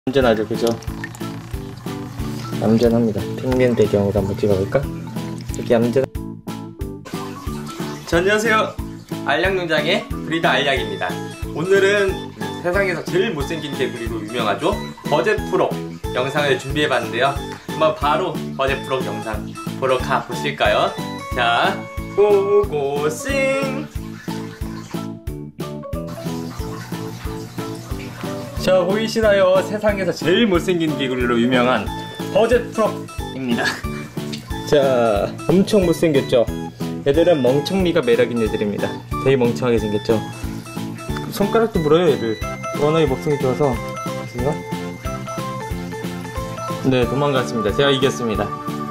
얌전하죠, 그죠? 얌전합니다. 핑맨 배경으로 한번 찍어볼까? 이렇게 얌전. 안녕하세요. 알약농장의 브리더 알약입니다. 오늘은 세상에서 제일 못생긴 개구리로 유명하죠, 버젯프록 영상을 준비해봤는데요. 한번 바로 버젯프록 영상 보러 가보실까요? 자, 고고싱! 자, 보이시나요? 세상에서 제일 못생긴 개구리로 유명한 버젯프록입니다. 자, 엄청 못생겼죠? 얘들은 멍청미가 매력인 애들입니다. 되게 멍청하게 생겼죠? 손가락도 물어요, 얘들. 워낙에 먹성이 좋아서. 보세요. 네, 도망갔습니다. 제가 이겼습니다.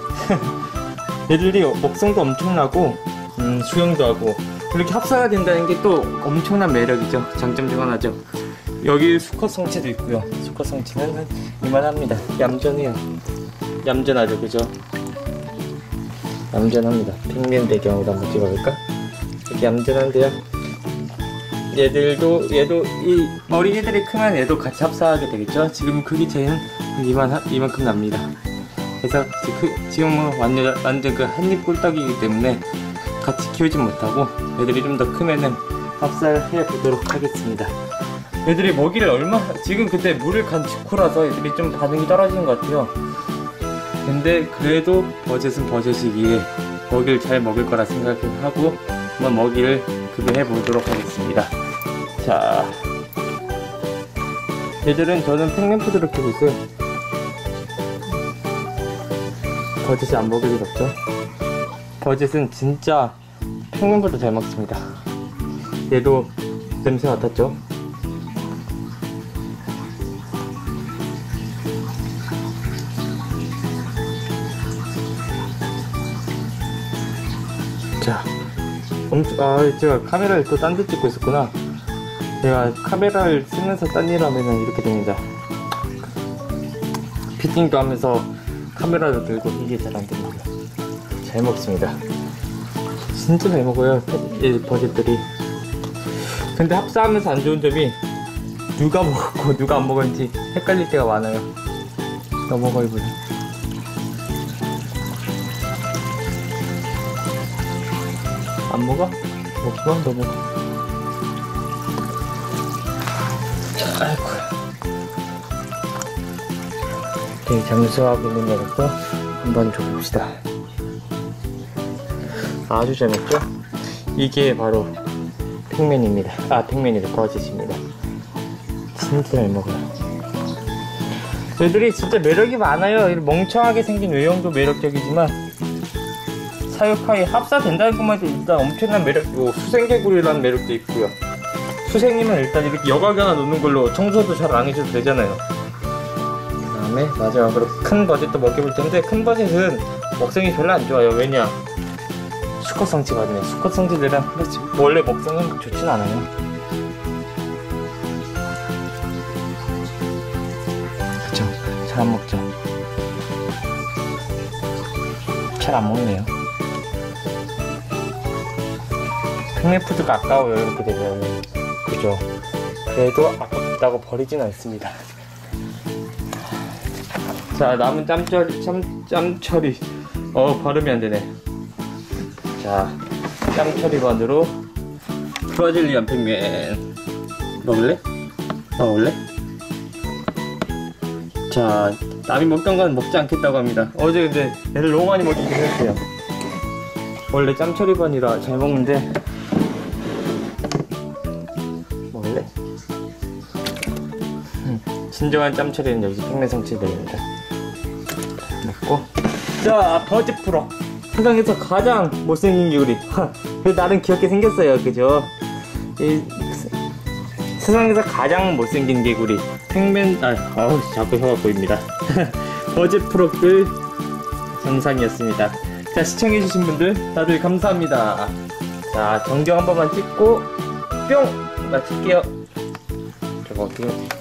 얘들이 먹성도 엄청나고 수영도 하고 이렇게 합사가 된다는 게 또 엄청난 매력이죠. 장점 중 하나죠. 여기 수컷 성체도 있고요. 수컷 성체는 한 이만합니다. 얌전해요. 얌전하죠, 그죠? 얌전합니다. 핑맨 배경으로 한번 찍어볼까? 이렇게 얌전한데요. 얘도 이 어린이들이 크면 얘도 같이 합사하게 되겠죠? 지금 크기 차이는 이만큼 납니다. 그래서 지금은 완전 그 한입 꿀떡이기 때문에 같이 키우진 못하고 애들이 좀 더 크면은 합사를 해 보도록 하겠습니다. 애들이 먹이를 지금 그때 물을 간 직후라서 애들이 좀 반응이 떨어지는 것 같아요. 근데 그래도 버젯은 버젯이기에 먹이를 잘 먹을 거라 생각을 하고 한번 먹이를 급여해 보도록 하겠습니다. 자, 얘들은 저는 팽맨푸드를 키우고 있어요. 버젯이 안 먹을 일 없죠. 버젯은 진짜 팽맨보다 잘 먹습니다. 얘도 냄새 맡았죠? 자, 제가 카메라를 또 딴 데 찍고 있었구나. 제가 카메라를 쓰면서 딴 일 하면은 이렇게 됩니다. 피팅도 하면서 카메라도 들고 이게 잘 안 됩니다. 잘 먹습니다. 진짜 잘 먹어요, 이 버젯들이. 근데 합사하면서 안 좋은 점이 누가 먹었고 누가 안 먹었는지 헷갈릴 때가 많아요. 너 먹어, 이분이. 안 먹어? 먹지마, 너 먹어. 자, 아이고. 되게 장수하고 있는 녀석도 한번 줘봅시다. 아주 잘 먹죠? 이게 바로 핑맨입니다. 핑맨이다, 버젯입니다. 진짜 잘 먹어요. 얘들이 진짜 매력이 많아요. 멍청하게 생긴 외형도 매력적이지만 사육하에 합사된다는 것만 해도 일단 엄청난 매력이고, 수생개구리라는 매력도 있고요. 수생이면 일단 이렇게 여과기나 놓는 걸로 청소도 잘 안 해줘도 되잖아요. 그 다음에 마지막으로 큰 버젯도 먹여볼 텐데, 큰 버젯은 먹성이 별로 안 좋아요. 왜냐? 수컷 성체거든요. 수컷 성체들은 원래 먹성은 좋진 않아요. 그쵸? 잘 안 먹죠? 잘 안 먹네요. 핑맨푸드가 아까워요, 이렇게 되면. 그죠? 그래도 아깝다고 버리진 않습니다. 자, 남은 짬처리. 발음이 안 되네. 자, 짬처리반으로 브라질리안 핑맨. 먹을래? 먹을래? 자, 남이 먹던 건 먹지 않겠다고 합니다. 어제 근데 애들 너무 많이 먹이긴 했어요. 원래 짬처리반이라 잘 먹는데. 먹을래? 진정한 짬처리는 여기서 핑맨 성체들입니다. 먹고. 자, 버젯프록. 세상에서 가장 못생긴 개구리. 나름 귀엽게 생겼어요, 그죠? 세상에서 가장 못생긴 개구리 핑맨. 자꾸 혀가 보입니다. 버젯프록들 영상이었습니다. 자, 시청해주신 분들 다들 감사합니다. 자, 정경 한 번만 찍고 뿅! 마칠게요. 저거 어떻게